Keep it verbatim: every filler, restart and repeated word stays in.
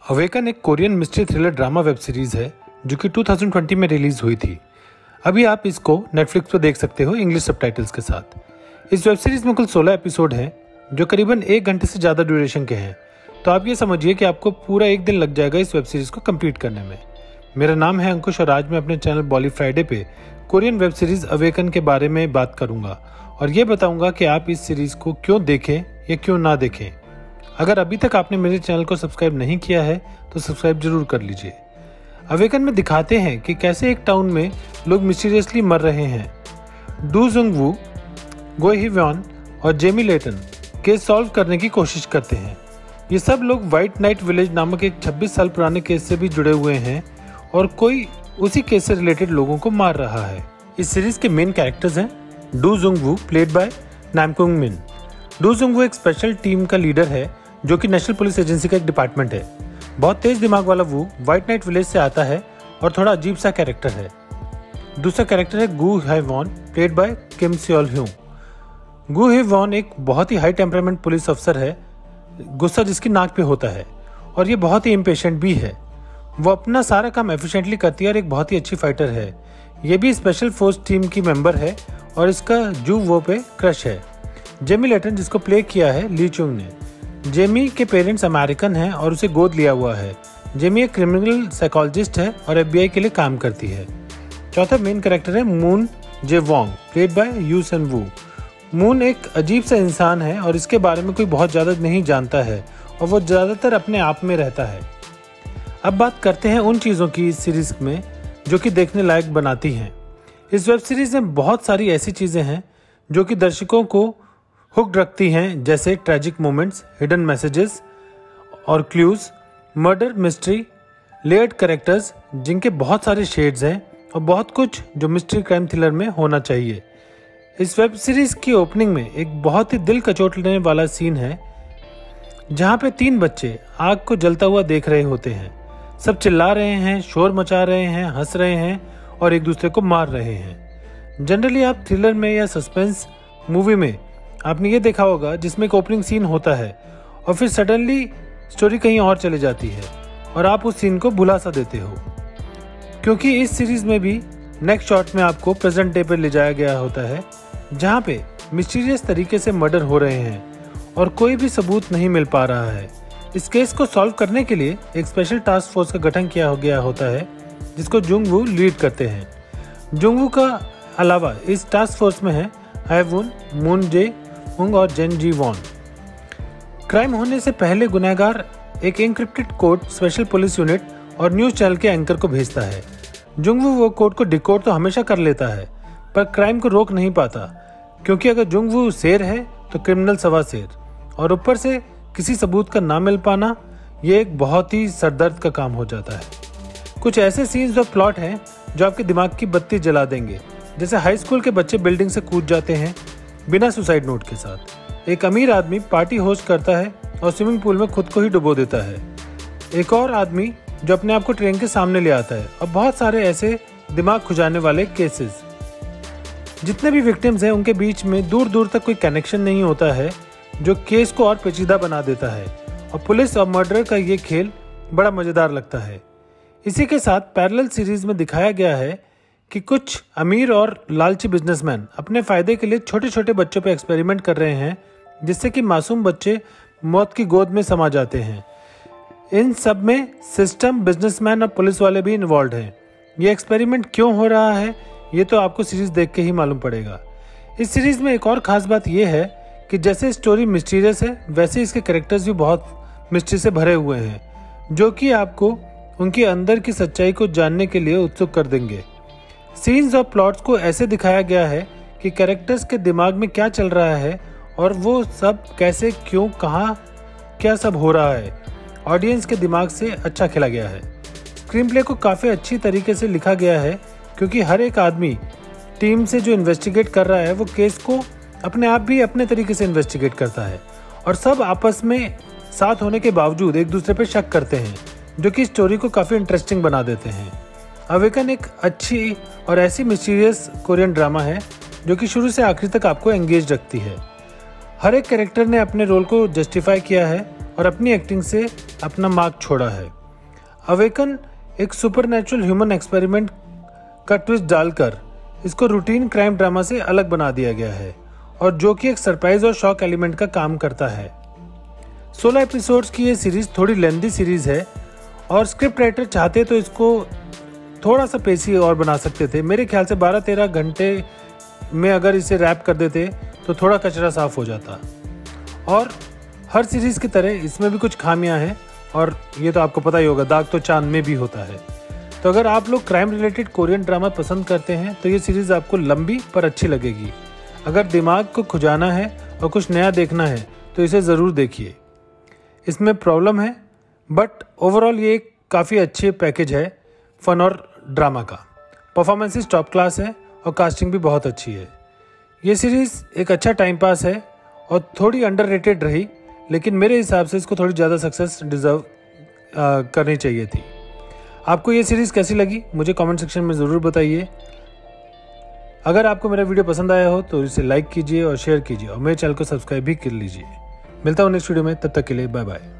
Awaken एक Korean mystery thriller drama web series है जो कि दो हज़ार बीस में रिलीज हुई थी। अभी आप इसको नेटफ्लिक्स पर देख सकते हो इंग्लिश सबटाइटल्स के साथ। इस वेब सीरीज में कुल सोलह एपिसोड हैं जो करीबन एक घंटे से ज़्यादा ड्यूरेशन के हैं। तो आप ये समझिए कि आपको पूरा एक दिन लग जाएगा इस वेब सीरीज को कंप्लीट करने में। मेरा नाम है अंकुश और आज मैं अपने चैनल बॉली फ्राइडे पे कोरियन वेब सीरीज अवेकन के बारे में बात करूंगा और ये बताऊंगा कि आप इस सीरीज को क्यों देखें या क्यों ना देखें। अगर अभी तक आपने मेरे चैनल को सब्सक्राइब नहीं किया है तो सब्सक्राइब जरूर कर लीजिए। अवेकन में दिखाते हैं कि कैसे एक टाउन में लोग मिस्टीरियसली मर रहे हैं। डू जुंग वू, गो ही व्योन और जेमी लेटन केस सॉल्व करने की कोशिश करते हैं। ये सब लोग व्हाइट नाइट विलेज नामक एक छब्बीस साल पुराने केस से भी जुड़े हुए हैं और कोई उसी केस से रिलेटेड लोगों को मार रहा है। इस सीरीज के मेन कैरेक्टर्स हैं Do Jung Woo played by Namkoong Min. Do Jung वू एक स्पेशल टीम का लीडर है जो कि नेशनल पुलिस एजेंसी का एक डिपार्टमेंट है। बहुत तेज दिमाग वाला वो व्हाइट नाइट विलेज से आता है और थोड़ा अजीब सा कैरेक्टर है। दूसरा कैरेक्टर है Gu Hye Won played by Kim Seol Hyun. Gu Hye Won एक बहुत ही हाई टेम्परामेंट पुलिस अफसर है, गुस्सा जिसकी नाक पे होता है और ये बहुत ही इम्पेशेंट भी है। वो अपना सारा काम एफिशिएंटली करती है और एक बहुत ही अच्छी फाइटर है। ये भी स्पेशल फोर्स टीम की मेंबर है और इसका जू वो पे क्रश है। जेमी लेटन जिसको प्ले किया है ली चुंग ने। जेमी के पेरेंट्स अमेरिकन हैं और उसे गोद लिया हुआ है। जेमी एक क्रिमिनल साइकोलॉजिस्ट है और एफबीआई के लिए काम करती है। चौथा मेन कैरेक्टर है Moon Jae Woong played by Yoo Seon Woo. Moon एक अजीब सा इंसान है और इसके बारे में कोई बहुत ज़्यादा नहीं जानता है और वो ज़्यादातर अपने आप में रहता है। अब बात करते हैं उन चीज़ों की इस सीरीज में जो कि देखने लायक बनाती हैं। इस वेब सीरीज में बहुत सारी ऐसी चीज़ें हैं जो कि दर्शकों को हुक्ड रखती हैं, जैसे ट्रैजिक मोमेंट्स, हिडन मैसेजेस और clues, murder mystery, layered characters जिनके बहुत सारे शेड्स हैं और बहुत कुछ जो मिस्ट्री क्राइम थ्रिलर में होना चाहिए। इस वेब सीरीज की ओपनिंग में एक बहुत ही दिल कचोटने वाला सीन है जहाँ पे तीन बच्चे आग को जलता हुआ देख रहे होते हैं। सब चिल्ला रहे हैं, शोर मचा रहे हैं, हंस रहे हैं और एक दूसरे को मार रहे हैं। जनरली आप थ्रिलर में या सस्पेंस मूवी में आपने ये देखा होगा जिसमें एक ओपनिंग सीन होता है और फिर सडनली स्टोरी कहीं और चली जाती है और आप उस सीन को भुला सा देते हो, क्योंकि इस सीरीज में भी नेक्स्ट शॉट में आपको प्रेजेंट डे पर ले जाया गया होता है जहाँ पे मिस्टीरियस तरीके से मर्डर हो रहे हैं और कोई भी सबूत नहीं मिल पा रहा है। इस केस को सॉल्व करने के लिए एक स्पेशल टास्क फोर्स का गठन किया गया होता है जिसको जुंग वू लीड करते हैं। जुंग वू का अलावा इस टास्क फोर्स में है हाईवुन, मून जे उंग और जेन जी वॉन। क्राइम होने से पहले गुनहगार एक encrypted code special police unit और न्यूज चैनल के एंकर को भेजता है। जुंगवू वो कोड को डिकोड तो हमेशा कर लेता है पर क्राइम को रोक नहीं पाता, क्योंकि अगर जुंगवू शेर है तो क्रिमिनल सवा शेर और ऊपर से किसी सबूत का ना मिल पाना, ये एक बहुत ही सरदर्द का काम हो जाता है। कुछ ऐसे सीन्स और प्लॉट हैं जो आपके दिमाग की बत्ती जला देंगे, जैसे हाई स्कूल के बच्चे बिल्डिंग से कूद जाते हैं बिना सुसाइड नोट के साथ। एक अमीर आदमी पार्टी होस्ट करता है और स्विमिंग पूल में खुद को ही डुबो देता है। एक और आदमी जो अपने आप को ट्रेन के सामने ले आता है और बहुत सारे ऐसे दिमाग खुजाने वाले केसेस। जितने भी विक्टिम्स हैं उनके बीच में दूर दूर तक कोई कनेक्शन नहीं होता है जो केस को और पेचीदा बना देता है और पुलिस और मर्डर का ये खेल बड़ा मज़ेदार लगता है। इसी के साथ पैरेलल सीरीज में दिखाया गया है कि कुछ अमीर और लालची बिजनेसमैन अपने फायदे के लिए छोटे छोटे बच्चों पर एक्सपेरिमेंट कर रहे हैं जिससे कि मासूम बच्चे मौत की गोद में समा जाते हैं। इन सब में सिस्टम, बिजनेसमैन और पुलिस वाले भी इन्वॉल्व हैं। ये एक्सपेरिमेंट क्यों हो रहा है ये तो आपको सीरीज देख के ही मालूम पड़ेगा। इस सीरीज में एक और खास बात यह है कि जैसे स्टोरी मिस्टीरियस है वैसे इसके कैरेक्टर्स भी बहुत मिस्ट्री से भरे हुए हैं जो कि आपको उनके अंदर की सच्चाई को जानने के लिए उत्सुक कर देंगे। सीन्स और प्लॉट्स को ऐसे दिखाया गया है कि कैरेक्टर्स के दिमाग में क्या चल रहा है और वो सब कैसे, क्यों, कहाँ, क्या सब हो रहा है, ऑडियंस के दिमाग से अच्छा खेला गया है। स्क्रीन प्ले को काफ़ी अच्छी तरीके से लिखा गया है क्योंकि हर एक आदमी टीम से जो इन्वेस्टिगेट कर रहा है वो केस को अपने आप भी अपने तरीके से इन्वेस्टिगेट करता है और सब आपस में साथ होने के बावजूद एक दूसरे पर शक करते हैं जो कि स्टोरी को काफ़ी इंटरेस्टिंग बना देते हैं। अवेकन एक अच्छी और ऐसी मिस्टीरियस कोरियन ड्रामा है जो कि शुरू से आखिर तक आपको एंगेज रखती है। हर एक कैरेक्टर ने अपने रोल को जस्टिफाई किया है और अपनी एक्टिंग से अपना मार्क छोड़ा है। अवेकन एक सुपरनैचुरल ह्यूमन एक्सपेरिमेंट का ट्विस्ट डालकर इसको रूटीन क्राइम ड्रामा से अलग बना दिया गया है और जो कि एक सरप्राइज और शॉक एलिमेंट का काम करता है। सोलह एपिसोड्स की ये सीरीज थोड़ी लेंथी सीरीज है और स्क्रिप्ट राइटर चाहते तो इसको थोड़ा सा पेसी और बना सकते थे। मेरे ख्याल से बारह तेरह घंटे में अगर इसे रैप कर देते तो थोड़ा कचरा साफ हो जाता। और हर सीरीज की तरह इसमें भी कुछ खामियां हैं और ये तो आपको पता ही होगा, दाग तो चांद में भी होता है। तो अगर आप लोग क्राइम रिलेटेड कोरियन ड्रामा पसंद करते हैं तो ये सीरीज़ आपको लंबी पर अच्छी लगेगी। अगर दिमाग को खुजाना है और कुछ नया देखना है तो इसे ज़रूर देखिए। इसमें प्रॉब्लम है बट ओवरऑल ये एक काफ़ी अच्छे पैकेज है फन और ड्रामा का। परफॉर्मेंसेस टॉप क्लास है और कास्टिंग भी बहुत अच्छी है। ये सीरीज़ एक अच्छा टाइम पास है और थोड़ी अंडररेटेड रही, लेकिन मेरे हिसाब से इसको थोड़ी ज़्यादा सक्सेस डिज़र्व करनी चाहिए थी। आपको ये सीरीज़ कैसी लगी मुझे कमेंट सेक्शन में ज़रूर बताइए। अगर आपको मेरा वीडियो पसंद आया हो तो इसे लाइक कीजिए और शेयर कीजिए और मेरे चैनल को सब्सक्राइब भी कर लीजिए। मिलता हूँ नेक्स्ट वीडियो में, तब तक के लिए बाय बाय।